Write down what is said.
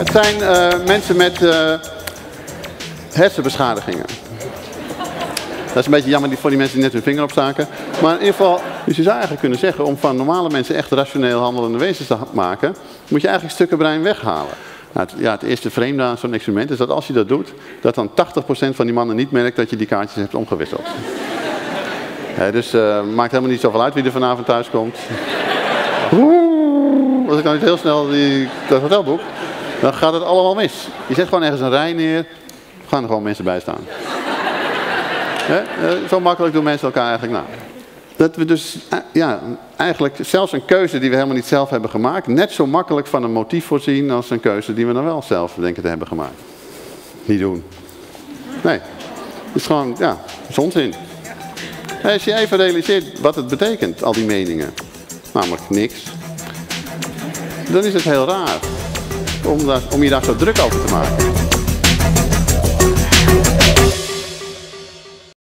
Het zijn mensen met hersenbeschadigingen. Dat is een beetje jammer voor die mensen die net hun vinger opstaken. Maar in ieder geval, dus je zou eigenlijk kunnen zeggen, om van normale mensen echt rationeel handelende wezens te maken, moet je eigenlijk stukken brein weghalen. Nou, het eerste vreemde aan zo'n experiment is dat als je dat doet, dat dan 80% van die mannen niet merkt dat je die kaartjes hebt omgewisseld. Dus maakt helemaal niet zoveel uit wie er vanavond thuis komt. Als ik nou niet heel snel dat hotel boek, dan gaat het allemaal mis. Je zet gewoon ergens een rij neer, gaan er gewoon mensen bij staan. Zo makkelijk doen mensen elkaar eigenlijk na. Dat we dus eigenlijk zelfs een keuze die we helemaal niet zelf hebben gemaakt, net zo makkelijk van een motief voorzien als een keuze die we dan wel zelf denken te hebben gemaakt. Niet doen. Nee. Het is gewoon, dat is onzin. Als je even realiseert wat het betekent, al die meningen, namelijk niks, dan is het heel raar om je daar zo druk over te maken.